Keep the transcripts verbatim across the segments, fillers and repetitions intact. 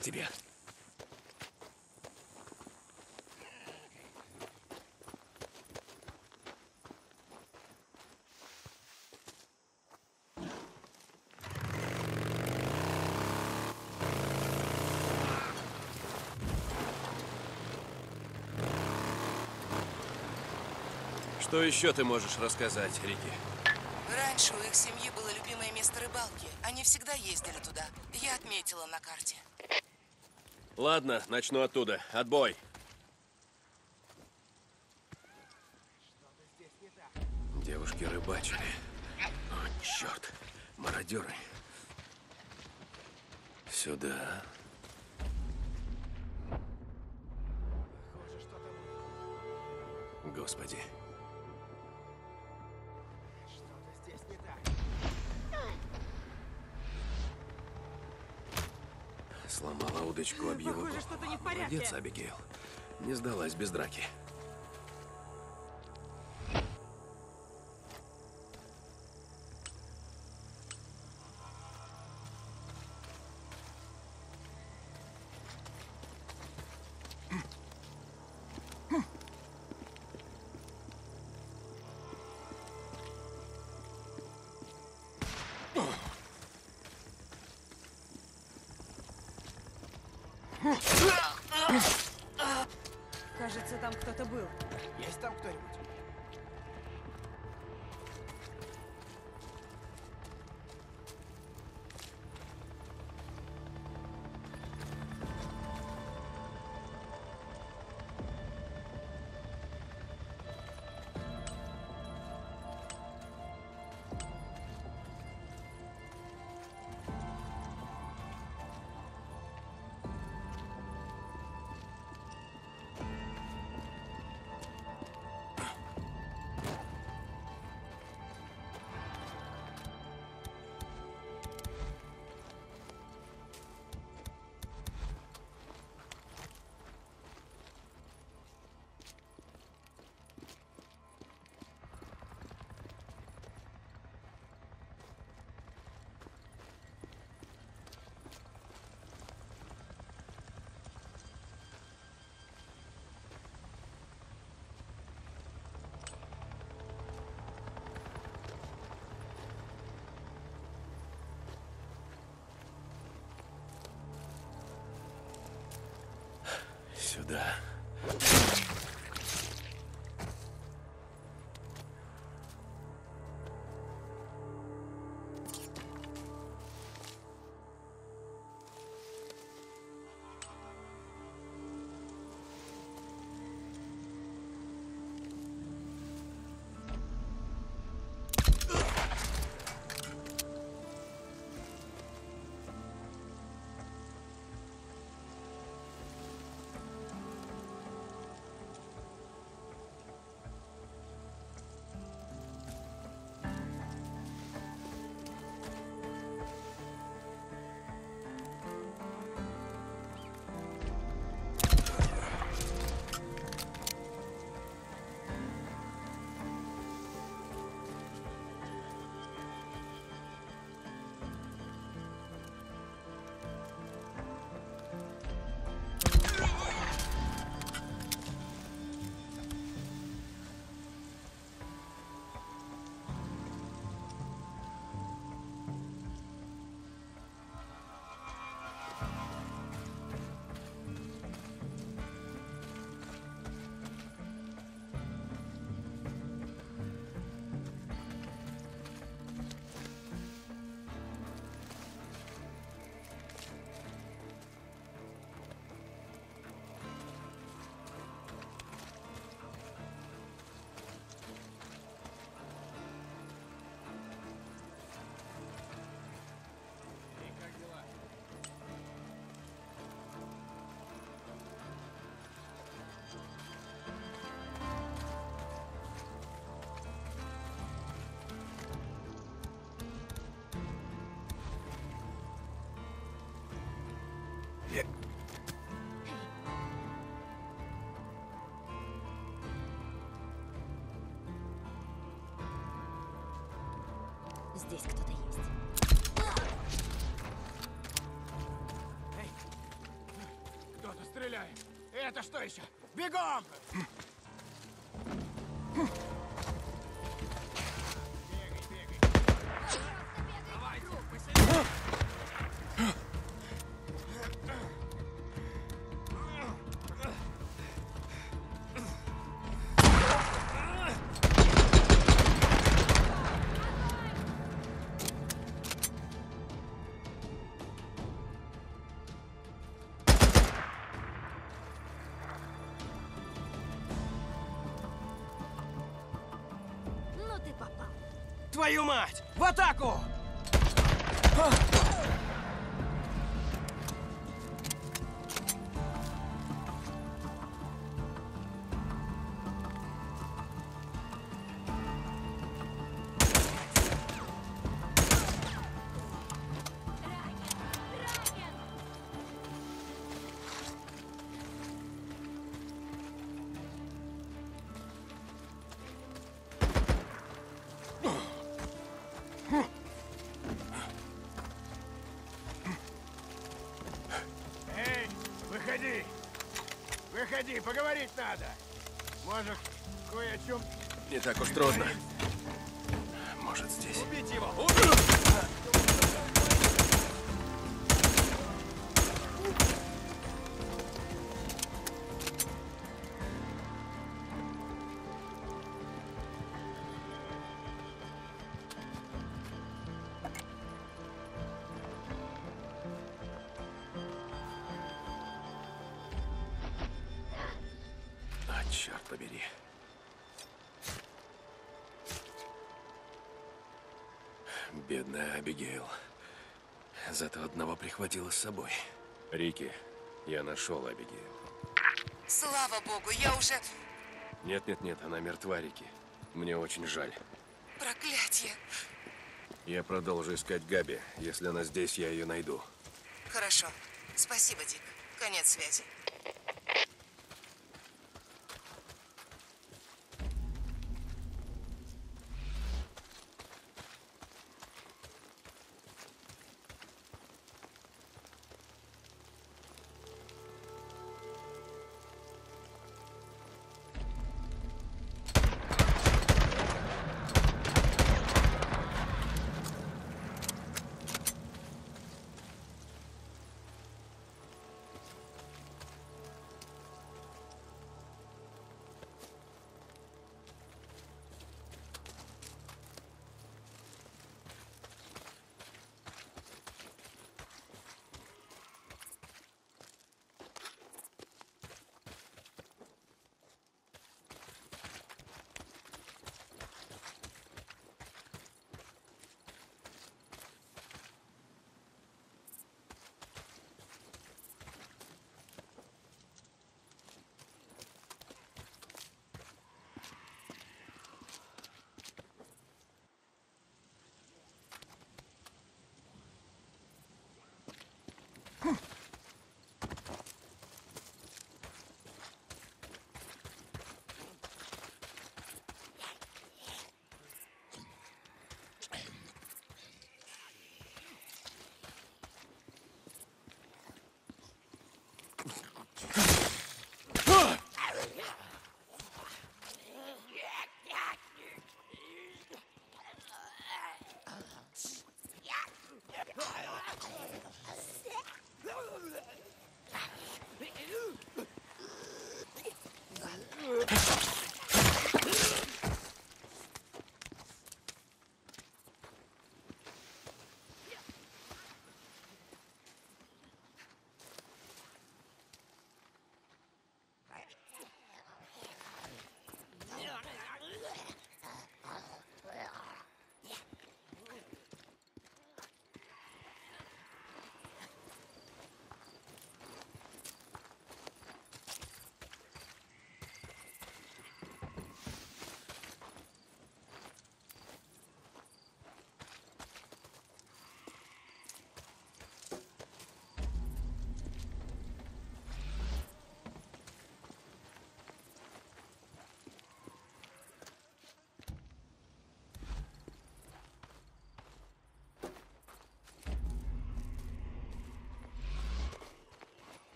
тебе. Что еще ты можешь рассказать, Рики? Раньше у их семьи было любимое место рыбалки. Они всегда ездили туда. Я отметила на карте. Ладно, начну оттуда. Отбой. Девушки рыбачили. О, черт. Мародеры. Сюда. Господи. Сломала удочку об его голову. Что-то не в порядке. Молодец, Абигейл. Не сдалась без драки. Кажется, там кто-то был. Есть там кто-нибудь? Сюда. Здесь кто-то есть. стреляем. Это что еще? Бегом! Бегай, бегай. Давайте, посильнее. Ну ты попал. Твою мать! В атаку! Эй, выходи! Выходи, поговорить надо. Может, кое о чем... Не так уж трудно. Может, здесь. Убить его! Убить! А, черт побери. Бедная Абигейл. Зато одного прихватила с собой. Рики, я нашел Абигейл. Слава богу, я уже... Нет-нет-нет, она мертва, Рики. Мне очень жаль. Проклятие. Я продолжу искать Габи. Если она здесь, я ее найду. Хорошо. Спасибо, Дик. Конец связи.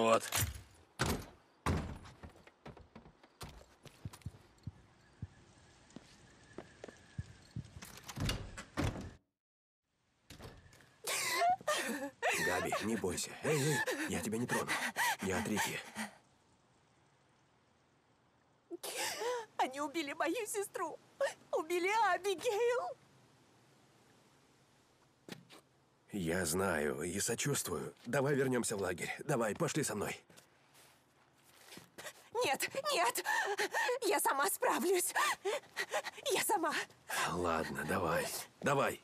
вот. Габи, не бойся. Эй, эй, я тебя не трону. Я от Рики. Они убили мою сестру. Убили Абигейл. Я знаю и сочувствую. Давай вернемся в лагерь. Давай, пошли со мной. Нет, нет. Я сама справлюсь. Я сама. Ладно, давай. Давай.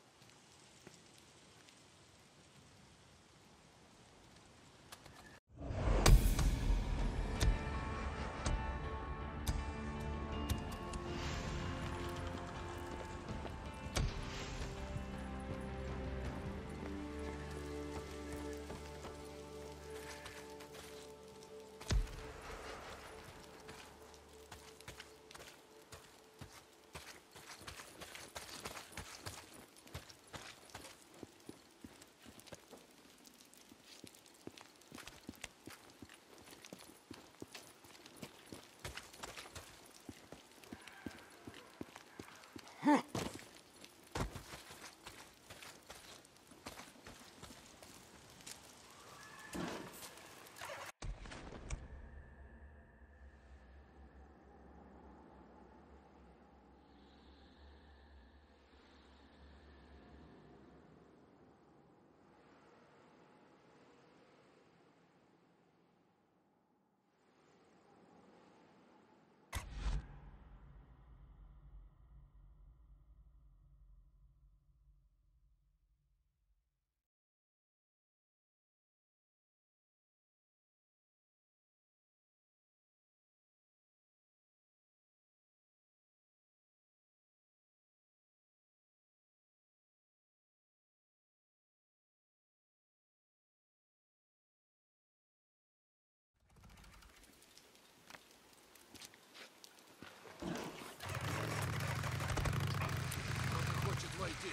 Хочет войти.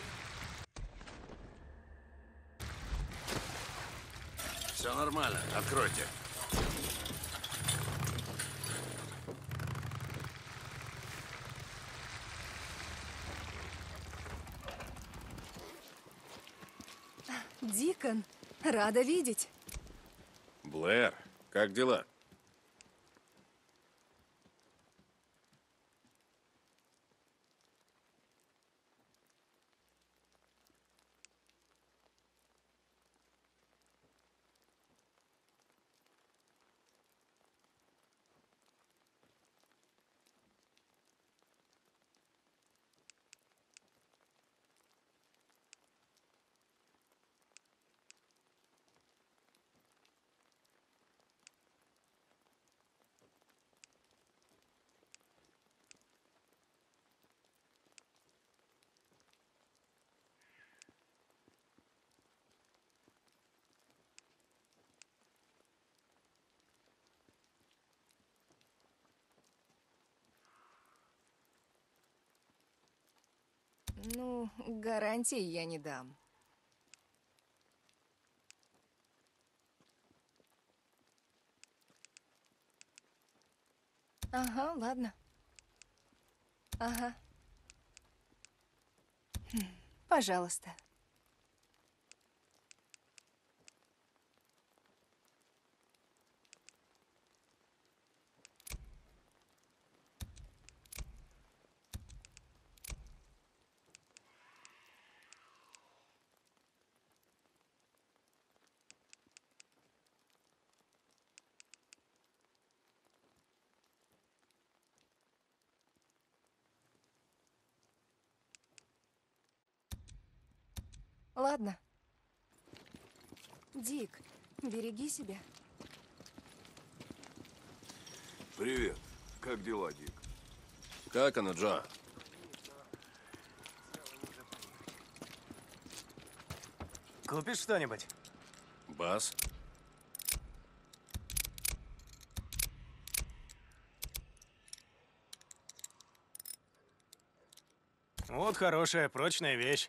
Все нормально, откройте. Дикон, рада видеть. Блэр, как дела? Ну, гарантии я не дам. Ага, ладно. Ага. Хм, пожалуйста. Ладно. Дик, береги себя. Привет. Как дела, Дик? Как она, Джо? Купишь что-нибудь? Бас? Вот хорошая, прочная вещь.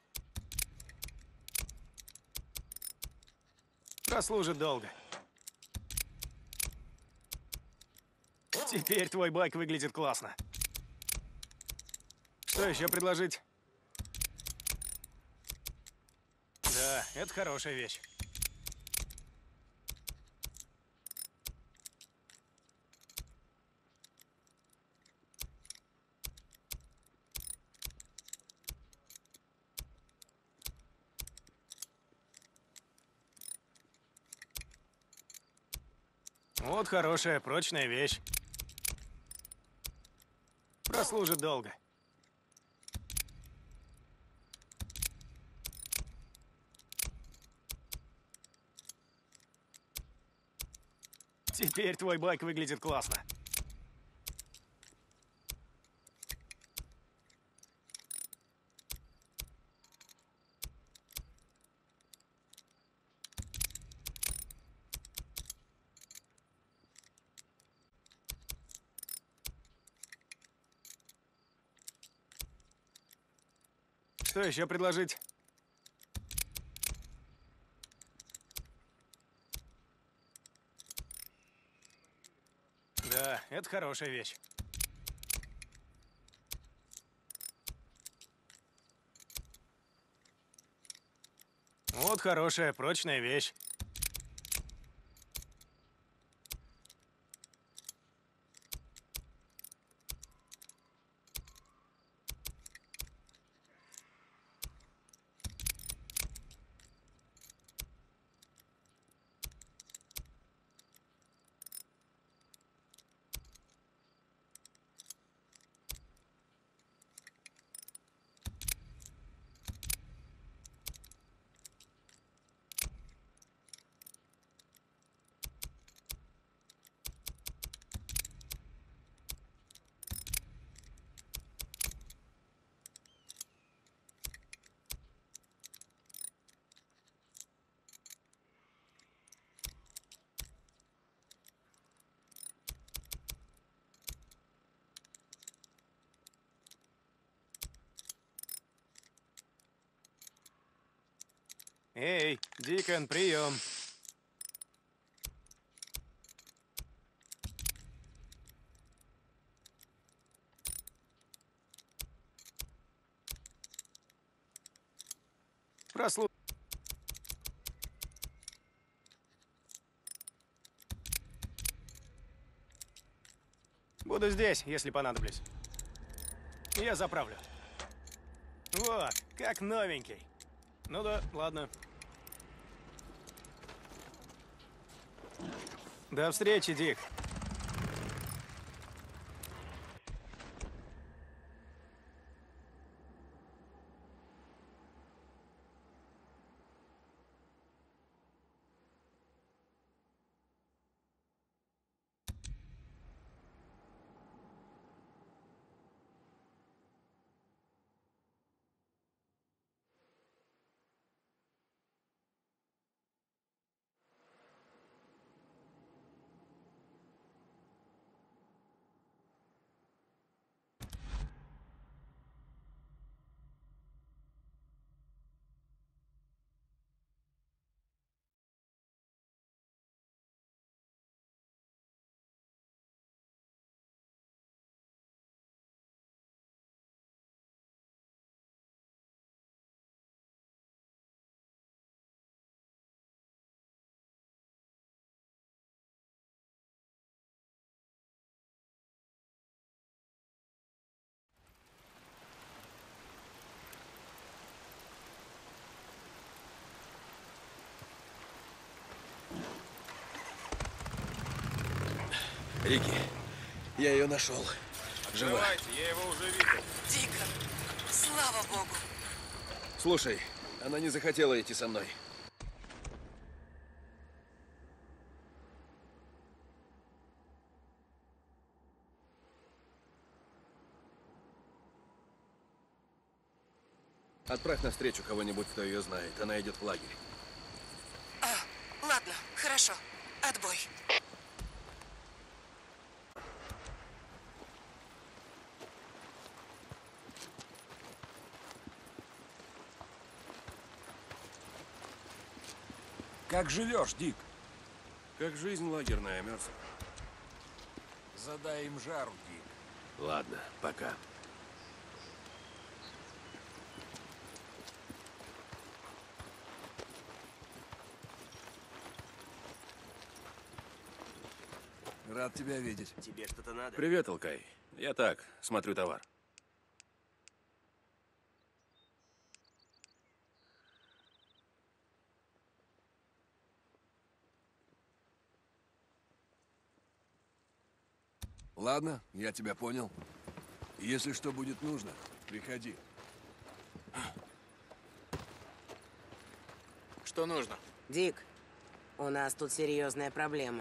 Прослужит долго. Теперь твой байк выглядит классно. Что еще предложить? Да, это хорошая вещь. Вот хорошая, прочная вещь. Прослужит долго. Теперь твой байк выглядит классно. Что еще предложить? Да, это хорошая вещь. Вот хорошая, прочная вещь. Эй, Дикон, прием. Прослу... Буду здесь, если понадоблюсь. Я заправлю. Вот, как новенький. Ну да, ладно. До встречи, Дик. Рики, я ее нашел. Жива. Я его уже видел. Дикон, слава богу. Слушай, она не захотела идти со мной. Отправь навстречу кого-нибудь, кто ее знает. Она идет в лагерь. А, ладно, хорошо. Отбой. Как живешь, Дик? Как жизнь лагерная, Мерсер. Задай им жару, Дик. Ладно, пока. Рад тебя видеть. Тебе что-то надо? Привет, Алкай. Я так, смотрю товар. Ладно, я тебя понял. Если что будет нужно, приходи. Что нужно? Дик, у нас тут серьезная проблема.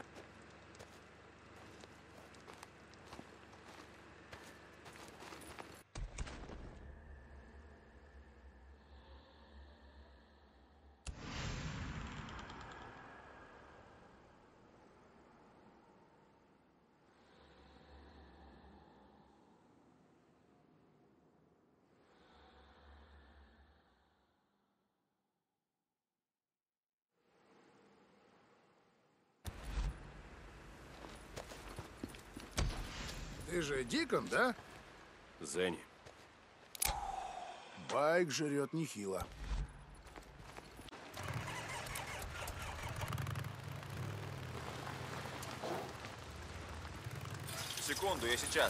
Ты же Дикон, да? Зенни. Байк жрет нехило. Секунду, я сейчас.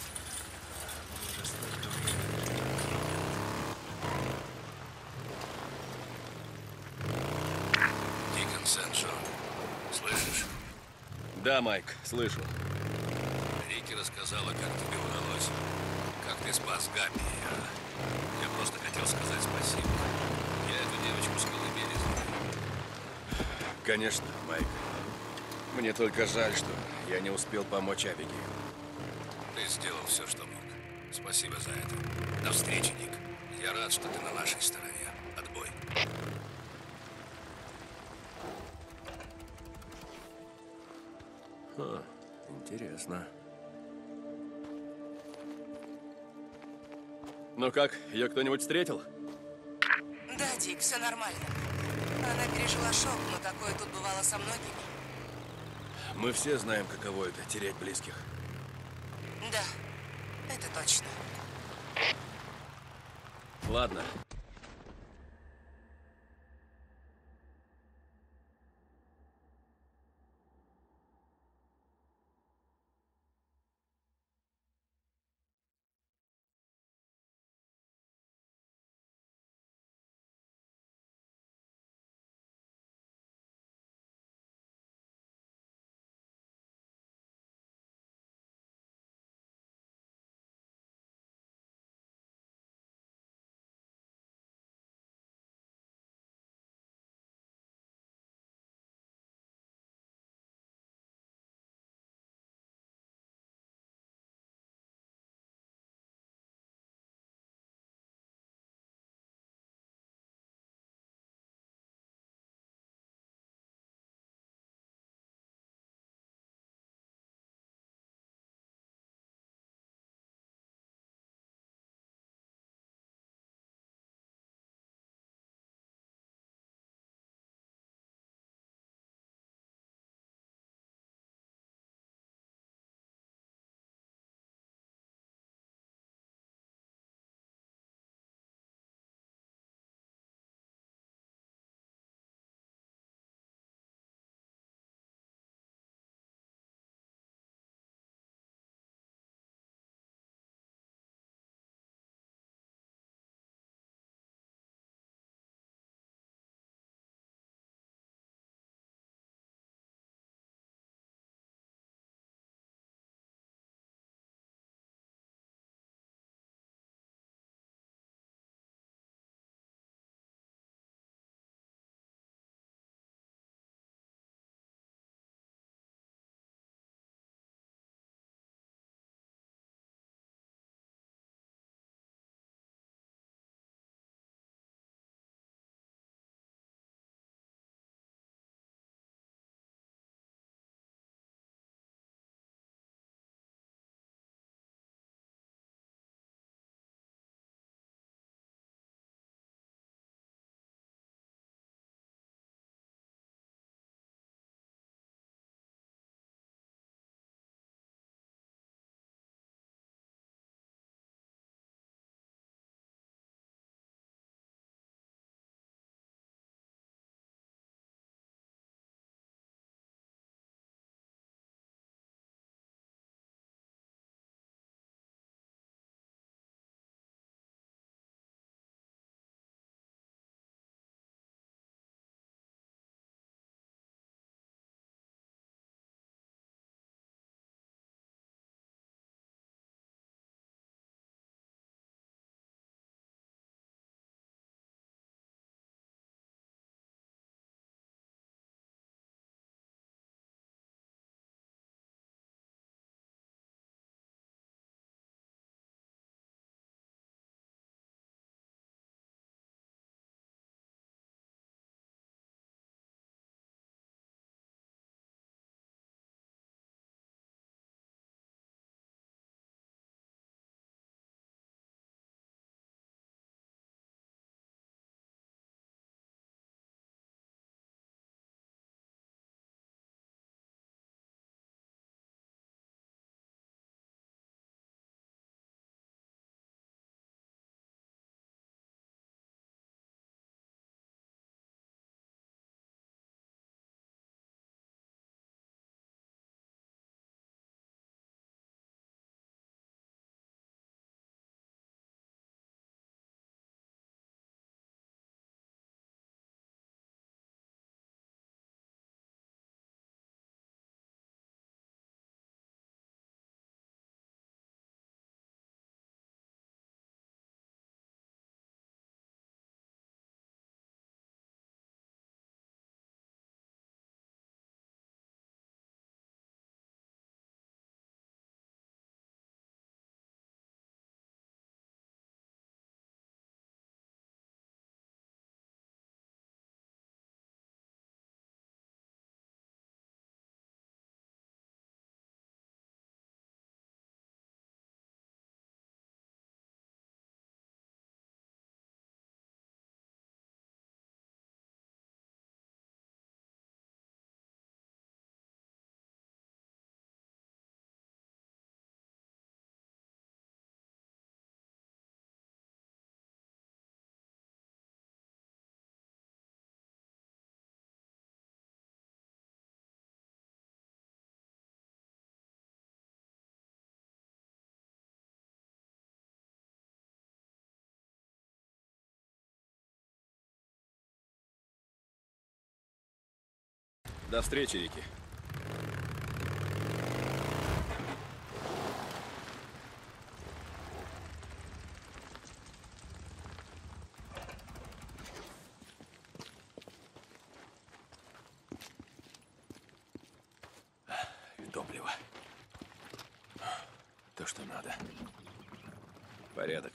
Дикон Сэншо. Слышишь? Да, Майк, слышу. Рики рассказала, как тебе удалось. Как ты спас Габи. Я, я просто хотел сказать спасибо. Я эту девочку с колыбели знаю. Конечно, Майк. Мне только жаль, что я не успел помочь Абиге. Ты сделал все, что мог. Спасибо за это. До встречи, Ник. Я рад, что ты на нашей стороне. Отбой. Ха, интересно. Ну как, ее кто-нибудь встретил? Да, Дик, все нормально. Она пережила шок, но такое тут бывало со многими. Мы все знаем, каково это — терять близких. Да, это точно. Ладно, До встречи, Рики. И топливо. То, что надо. Порядок.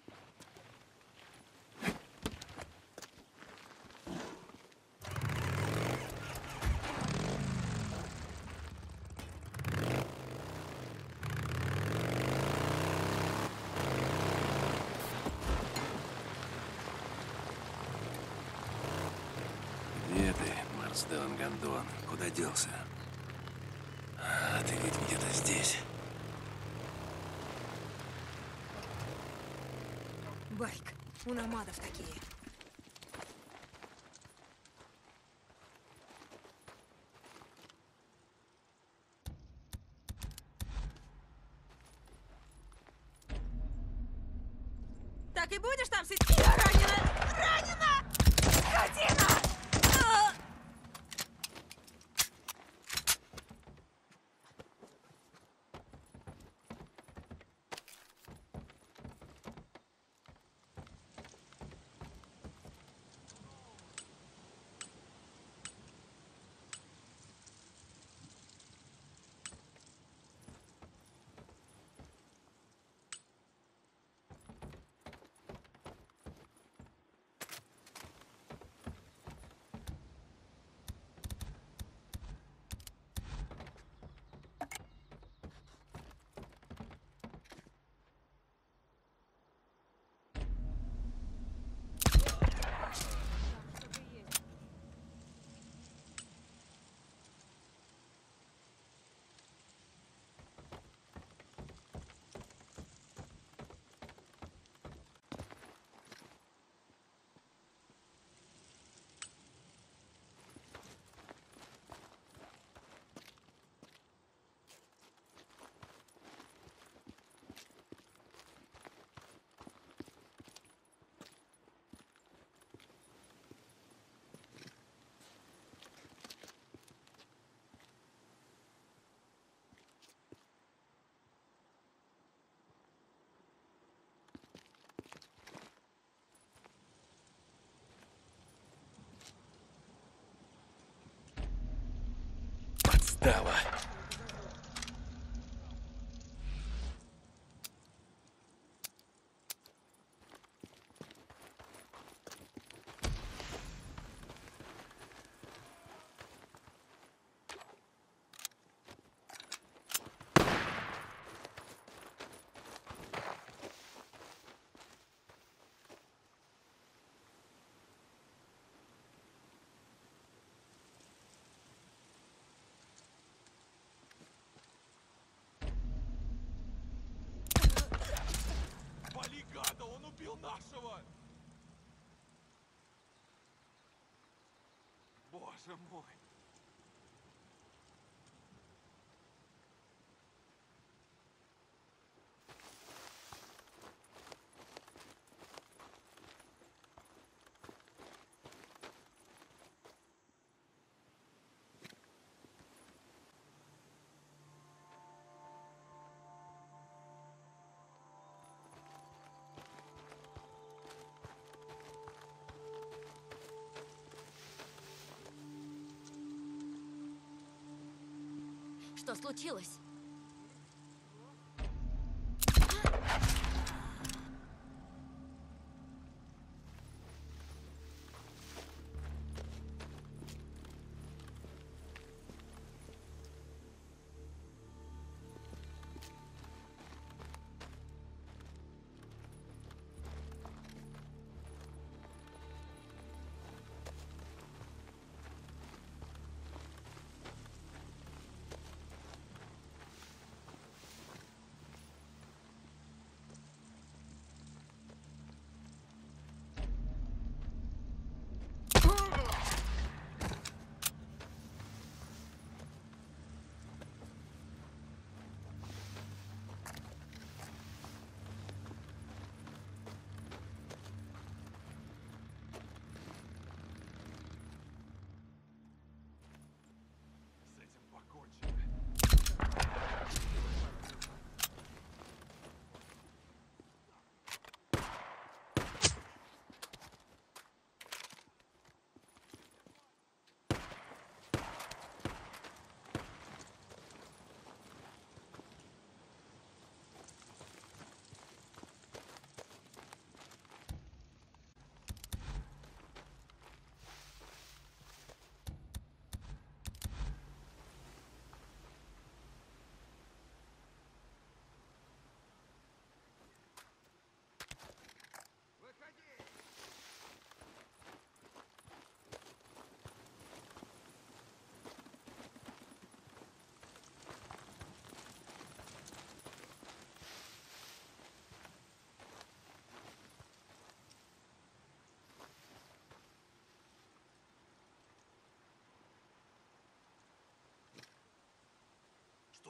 Где ты, Марсден Гондон? Куда делся? А, ты ведь где-то здесь. Байк, у намадов такие. Так и будешь там сидеть? Я ранена! Ранена! Скотина! А! Подстава. Вали, гада, он убил нашего! Боже мой! Что случилось?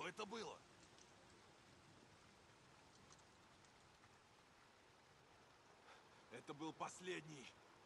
это было? Это был последний.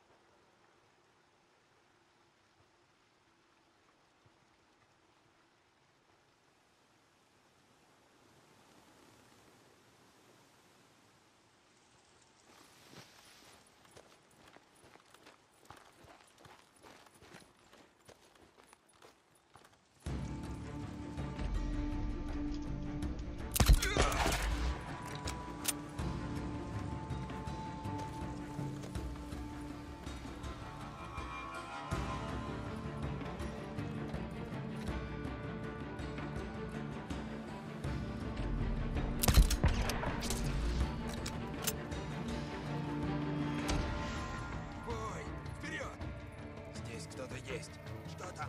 Есть. Что там?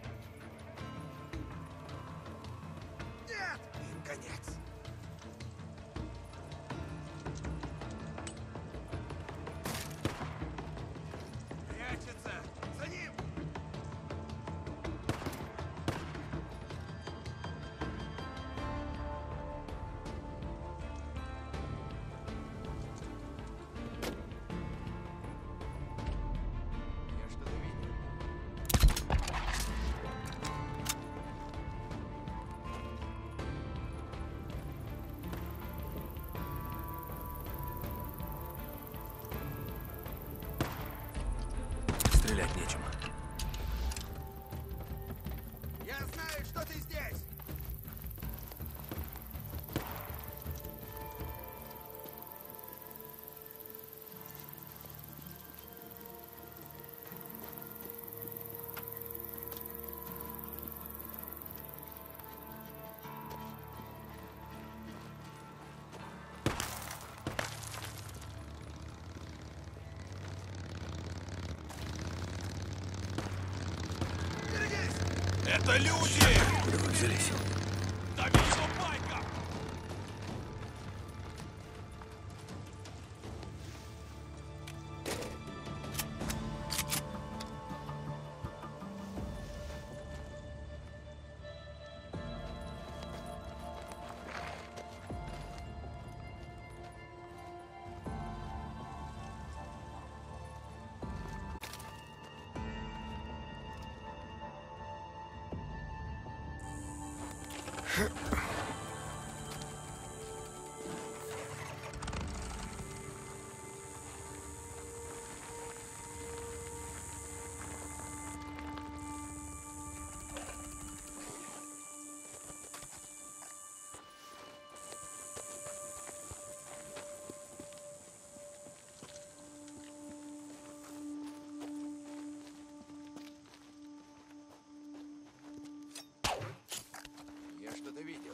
Нет! Им конец. Прячется! За ним! Я что-то видел. Стрелять нечем. Я знаю, что ты здесь! Это люди! Куда вы взялись? Да вижу, байка! Я что-то видел.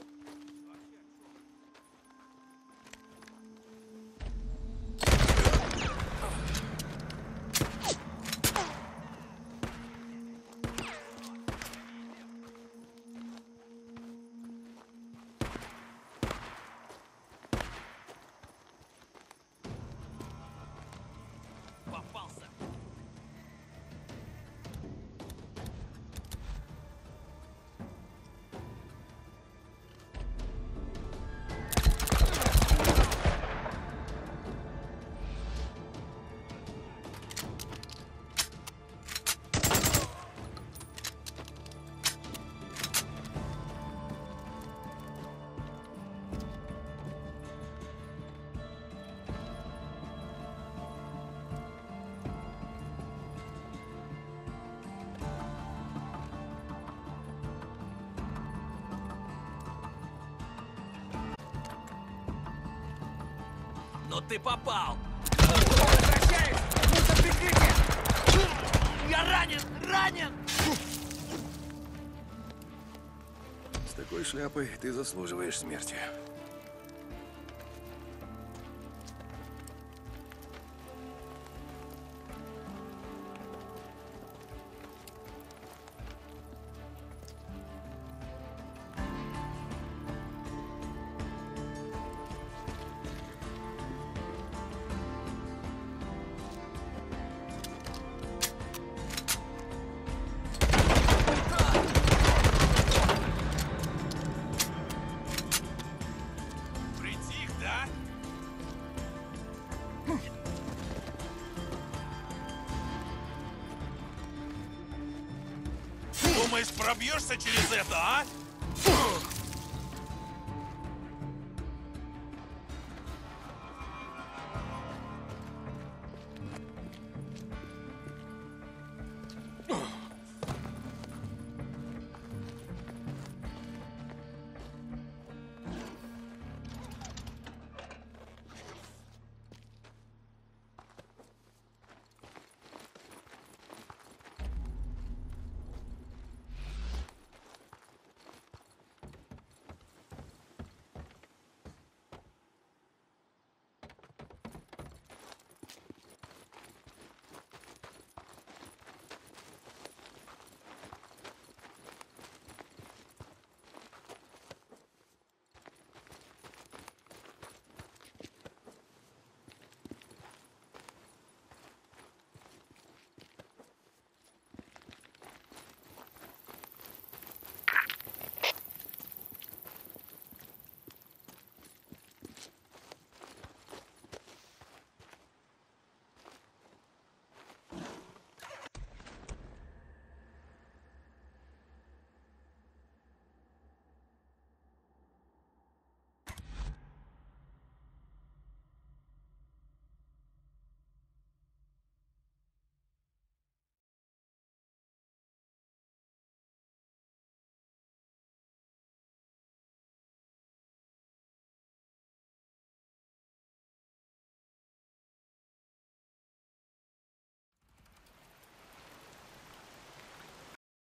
Попался! Но ты попал! Возвращаюсь! Мусор, прикрытие! Я ранен! Ранен! С такой шляпой ты заслуживаешь смерти. Думаешь, пробьешься через это, а?